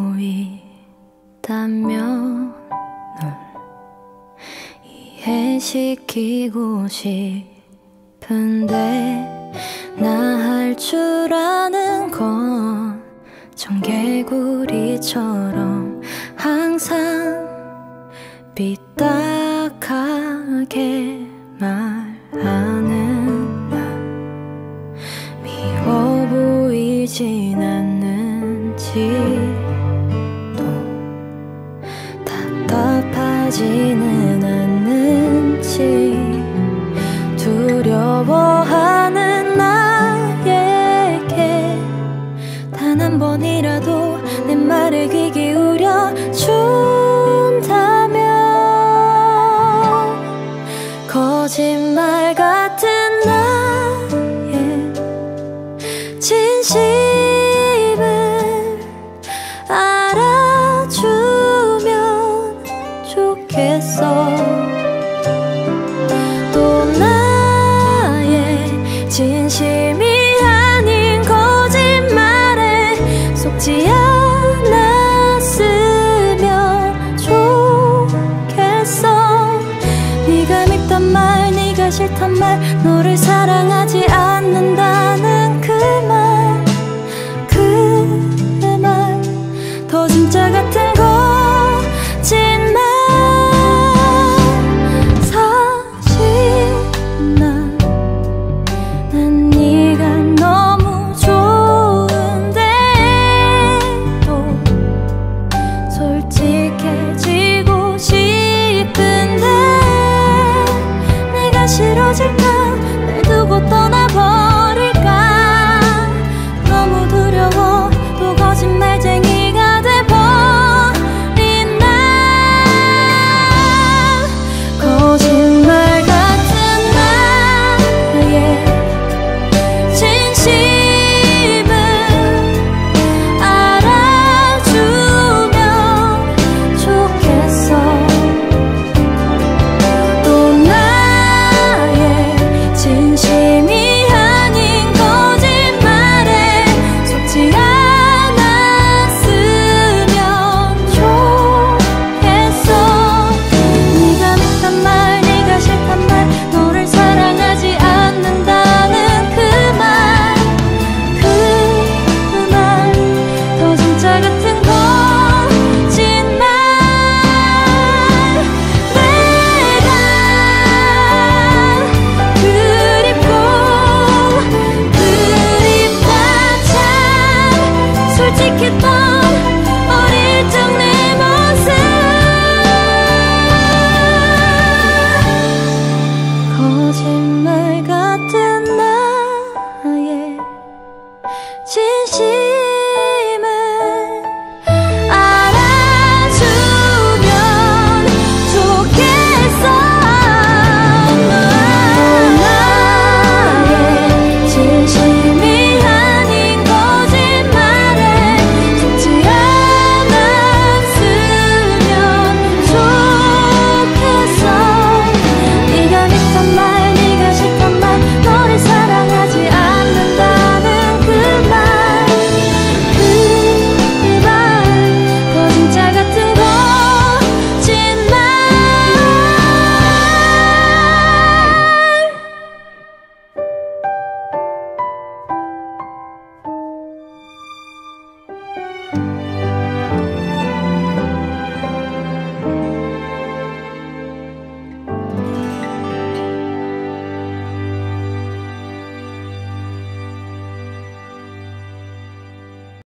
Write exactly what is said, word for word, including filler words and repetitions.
보이다면 널 이해시키고 싶은데 나 할 줄 아는 건 청개구리처럼 항상 삐딱하게 말하는 나 미워 보이진 않는지 또 답답하지는 않는지 두려워하는 나에게 단 한 번이라도 내 말에 귀 기울여 준다면 거짓말 같은 나의 진심을 알아주면 좋겠어. 또 나의 진심이 아닌 거짓말에 속지 않았으면 좋겠어. 네가 밉단 말, 네가 싫단 말, 너를 사랑하지 않는다는 그 말, 그 말 더 진짜 같은 거